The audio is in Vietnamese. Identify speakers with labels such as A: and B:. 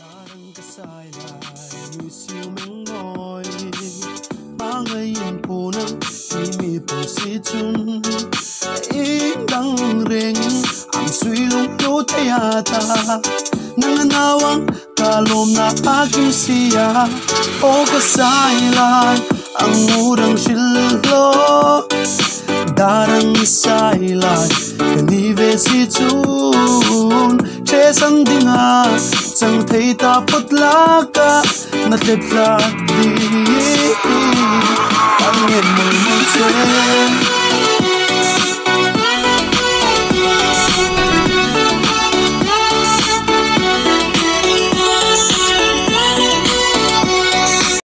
A: Darang kasai lai mi siêu meng ngồi mang ngày yên punang mi pu si chun im dang reng am sui lung lo thayata nanganawang kalom na akim siya o kasai lai ang urang shillo darang sai lai kanive si chun che sang dinga chẳng thấy ta phút lá cả nát đẹp lạc đi anh nhìn mùi mong xuê